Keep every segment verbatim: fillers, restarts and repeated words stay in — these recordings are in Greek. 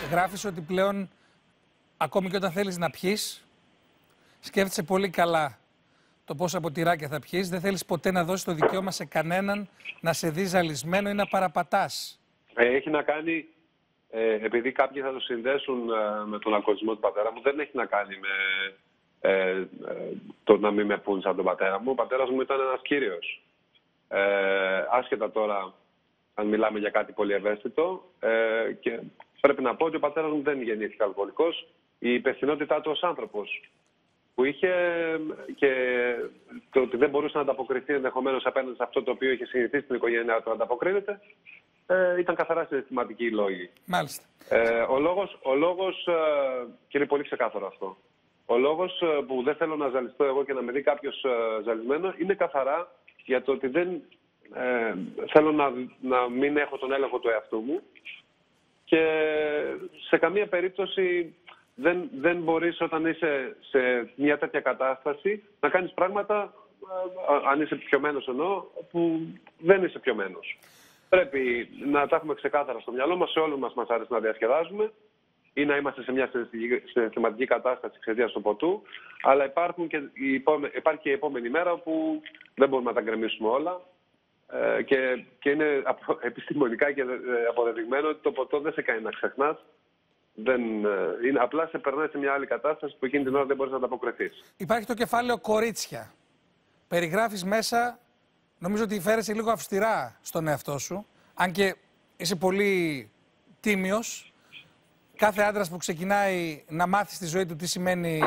Γράφεις ότι πλέον, ακόμη και όταν θέλεις να πιείς, σκέφτεσαι πολύ καλά το πόσα ποτηράκια θα πιείς. Δεν θέλεις ποτέ να δώσεις το δικαίωμα σε κανέναν να σε δει ζαλισμένο ή να παραπατάς. Έχει να κάνει, ε, επειδή κάποιοι θα το συνδέσουν ε, με τον αλκοολισμό του πατέρα μου, δεν έχει να κάνει με ε, ε, το να μην με πούν σαν τον πατέρα μου. Ο πατέρας μου ήταν ένας κύριος. Ε, άσχετα τώρα αν μιλάμε για κάτι πολύ ευαίσθητο, ε, και πρέπει να πω ότι ο πατέρας μου δεν γεννήθηκε αλκοολικός. Η υπευθυνότητά του ως άνθρωπος που είχε και το ότι δεν μπορούσε να ανταποκριθεί ενδεχομένως απέναντι σε αυτό το οποίο είχε συνηθίσει στην οικογένειά του να ανταποκρίνεται, ε, ήταν καθαρά συναισθηματικοί οι λόγοι. Μάλιστα. Ε, ο λόγος, ο λόγος ε, και είναι πολύ ξεκάθαρο αυτό, ο λόγος ε, που δεν θέλω να ζαλιστώ εγώ και να με δει κάποιος ε, ζαλισμένο είναι καθαρά για το ότι δεν ε, θέλω να, να μην έχω τον έλεγχο του εαυτού μου και σε καμία περίπτωση δεν, δεν μπορείς όταν είσαι σε μια τέτοια κατάσταση να κάνεις πράγματα, αν είσαι πιωμένος εννοώ, που δεν είσαι πιωμένος. Πρέπει να τα έχουμε ξεκάθαρα στο μυαλό μας, σε όλους μας μας αρέσει να διασκεδάζουμε ή να είμαστε σε μια συναισθηματική κατάσταση εξαιτίας του ποτού, αλλά υπάρχουν και η υπάρχει και η επόμενη μέρα όπου δεν μπορούμε να τα γκρεμίσουμε όλα ε, και, και είναι επιστημονικά και αποδεδειγμένο ότι το ποτό δεν σε κάνει να ξεχνάς. Δεν, είναι, απλά σε περνάει σε μια άλλη κατάσταση που εκείνη την ώρα δεν μπορείς να ανταποκριθείς. Υπάρχει το κεφάλαιο κορίτσια. Περιγράφεις μέσα, νομίζω ότι φέρεσαι λίγο αυστηρά στον εαυτό σου, αν και είσαι πολύ τίμιος. Κάθε άντρας που ξεκινάει να μάθει στη ζωή του τι σημαίνει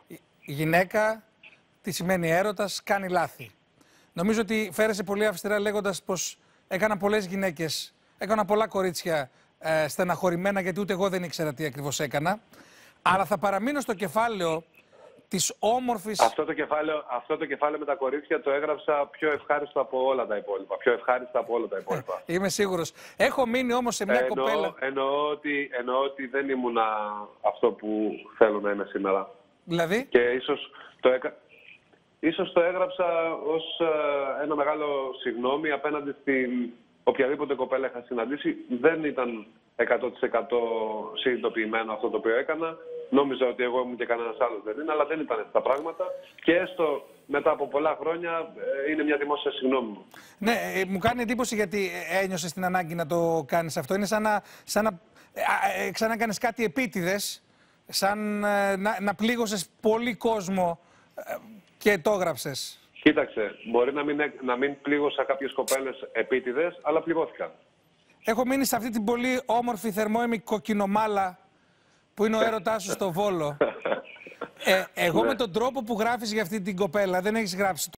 γυναίκα, τι σημαίνει έρωτας, κάνει λάθη. Νομίζω ότι φέρεσαι πολύ αυστηρά λέγοντας πως έκανα πολλές γυναίκες, έκανα πολλά κορίτσια ε, στεναχωρημένα, γιατί ούτε εγώ δεν ήξερα τι ακριβώς έκανα. Αλλά θα παραμείνω στο κεφάλαιο της όμορφης... Αυτό το κεφάλαιο, αυτό το κεφάλαιο με τα κορίτσια το έγραψα πιο ευχάριστο από όλα τα υπόλοιπα. Πιο ευχάριστα από όλα τα υπόλοιπα. Είμαι σίγουρος. Έχω μείνει όμως σε μια εννοώ, κοπέλα... Εννοώ ότι, εννοώ ότι δεν ήμουνα αυτό που θέλω να είμαι σήμερα. Δηλαδή? Και ίσως το, έκα... ίσως το έγραψα ως ε, ένα μεγάλο συγγνώμη απέναντι στην οποιαδήποτε κοπέλα είχα συναντήσει. Δεν ήταν εκατό τοις εκατό συνειδητοποιημένο αυτό το οποίο έκανα. Νόμιζα ότι εγώ ήμουν και κανένας άλλος δεν είναι, αλλά δεν ήταν αυτά τα πράγματα. Και έστω μετά από πολλά χρόνια ε, είναι μια δημόσια συγγνώμη μου. Ναι, ε, μου κάνει εντύπωση γιατί ένιωσες την ανάγκη να το κάνεις αυτό. Είναι σαν να, σαν να, ε, ε, σαν να κάνεις κάτι επίτηδες, σαν ε, να, να πλήγωσες πολύ κόσμο ε, και το έγραψες. Κοίταξε, μπορεί να μην, να μην πλήγωσα κάποιες κοπέλες επίτηδες, αλλά πληγώθηκαν. Έχω μείνει σε αυτή την πολύ όμορφη θερμόαιμη κοκκινομάλα που είναι ο έρωτάς σου στο Βόλο. Ε, εγώ με τον τρόπο που γράφεις για αυτή την κοπέλα, δεν έχεις γράψει